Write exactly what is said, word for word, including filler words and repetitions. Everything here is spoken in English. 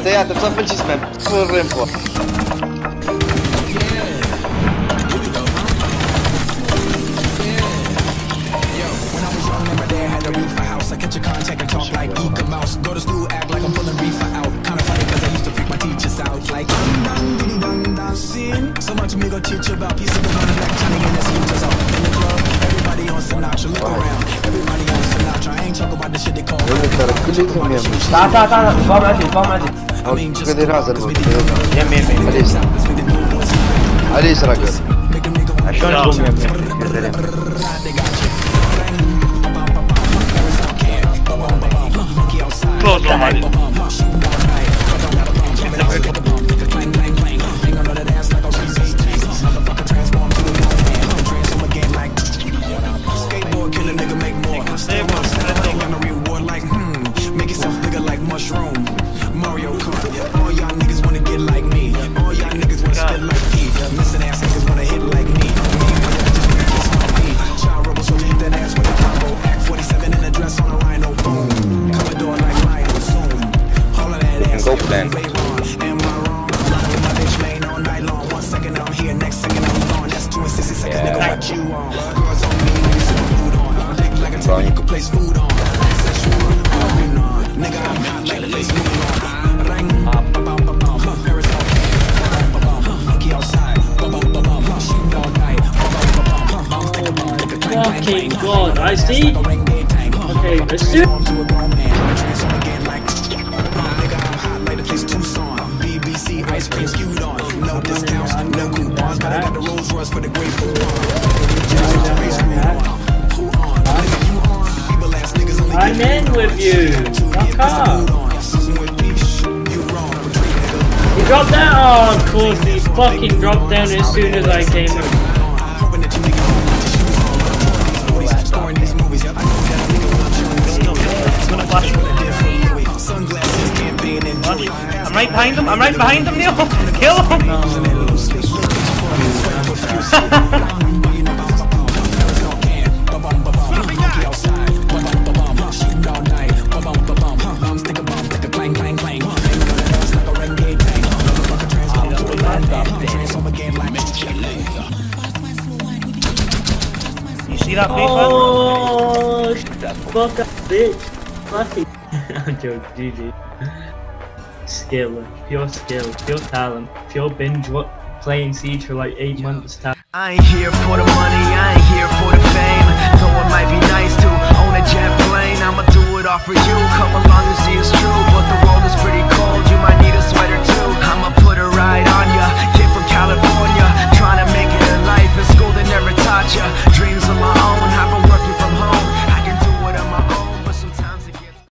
tăiată, să faci ce mai fără info. So much me go teach you about peace of the money like Johnny and his futures out in the club. Everybody on Sinatra, look around. Everybody on Sinatra, I ain't talking about the shit they call. Da, da, da, vamos lá, vamos lá. Cât de rază nu văd? Ia mie, mie, Alice. Alice, ragă. Așa nu cum e, Close one, Alice. Fucking God, I see. Okay, let's do it. B B C ice cream skewed on, no discounts, no coupons, but I got the Rolls Royce for the great I'm in with you. Fuck up. He dropped down. Oh, of course, he fucking dropped down as soon as I came in. I'm right behind him, I'm right behind him, Neil! Kill him! No. You see that big one? Oh, fuck that bitch. Fucking. I'm joking, G G. Skill, pure skill, pure talent, pure binge what playing Siege for like eight months. I ain't here for the money, I ain't here